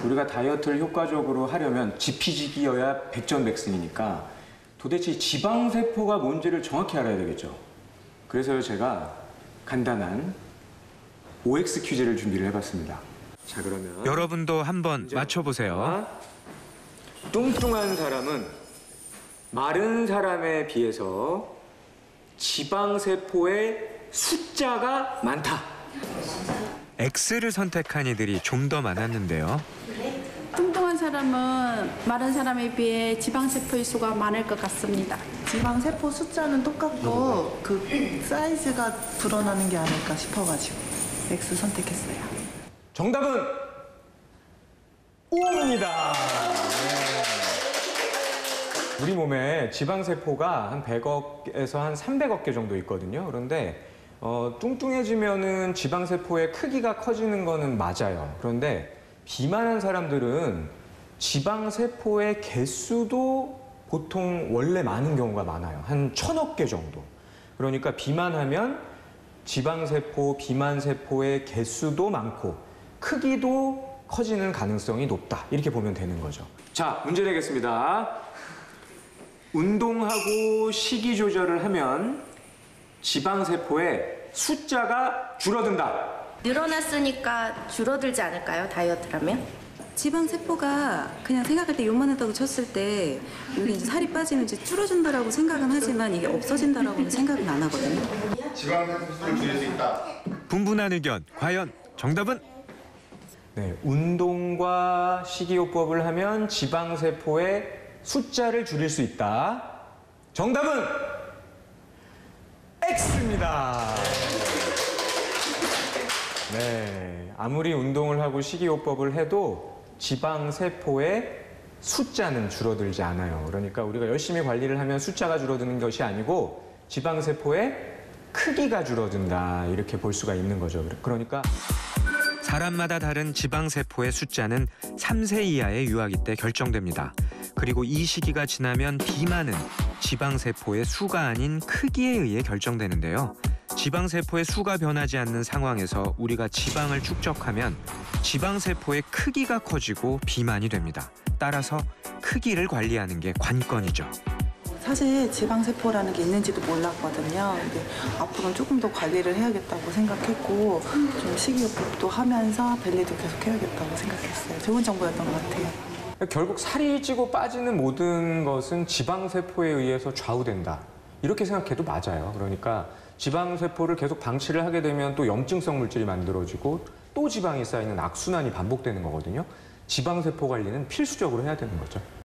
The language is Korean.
우리가 다이어트를 효과적으로 하려면 지피지기여야 백전백승이니까 도대체 지방세포가 뭔지를 정확히 알아야 되겠죠. 그래서 제가 간단한 OX 퀴즈를 준비를 해봤습니다. 자, 그러면 여러분도 한번 맞춰보세요. 뚱뚱한 사람은 마른 사람에 비해서 지방세포의 숫자가 많다. X를 선택한 이들이 좀 더 많았는데요. 뚱뚱한 사람은 마른 사람에 비해 지방세포의 수가 많을 것 같습니다. 지방세포 숫자는 똑같고 그 사이즈가 불어나는 게 아닐까 싶어가지고 X 선택했어요. 정답은 O입니다. 우리 몸에 지방세포가 한 100억에서 한 300억 개 정도 있거든요. 그런데 뚱뚱해지면은 지방세포의 크기가 커지는 거는 맞아요. 그런데 비만한 사람들은 지방세포의 개수도 보통 원래 많은 경우가 많아요. 한 1000억 개 정도. 그러니까 비만하면 지방세포, 비만세포의 개수도 많고 크기도 커지는 가능성이 높다. 이렇게 보면 되는 거죠. 자, 문제 내겠습니다. 운동하고 식이 조절을 하면 지방세포의 숫자가 줄어든다. 늘어났으니까 줄어들지 않을까요? 다이어트라면? 지방세포가 그냥 생각할 때 요만하다고 쳤을 때 여기 이제 살이 빠지면 이제 줄어든다라고 생각은 하지만 이게 없어진다라고는 생각은 안 하거든요. 지방세포를 줄일 수 있다. 분분한 의견, 과연 정답은? 네, 운동과 식이요법을 하면 지방세포의 숫자를 줄일 수 있다. 정답은 X입니다. 네, 아무리 운동을 하고 식이요법을 해도 지방세포의 숫자는 줄어들지 않아요. 그러니까 우리가 열심히 관리를 하면 숫자가 줄어드는 것이 아니고 지방세포의 크기가 줄어든다. 이렇게 볼 수가 있는 거죠. 그러니까 사람마다 다른 지방세포의 숫자는 3세 이하의 유아기 때 결정됩니다. 그리고 이 시기가 지나면 비만은 지방세포의 수가 아닌 크기에 의해 결정되는데요. 지방세포의 수가 변하지 않는 상황에서 우리가 지방을 축적하면 지방세포의 크기가 커지고 비만이 됩니다. 따라서 크기를 관리하는 게 관건이죠. 사실 지방세포라는 게 있는지도 몰랐거든요. 근데 앞으로는 조금 더 관리를 해야겠다고 생각했고 좀 식이요법도 하면서 벨리도 계속 해야겠다고 생각했어요. 좋은 정보였던 것 같아요. 결국 살이 찌고 빠지는 모든 것은 지방세포에 의해서 좌우된다. 이렇게 생각해도 맞아요. 그러니까 지방세포를 계속 방치를 하게 되면 또 염증성 물질이 만들어지고 또 지방이 쌓이는 악순환이 반복되는 거거든요. 지방세포 관리는 필수적으로 해야 되는 거죠.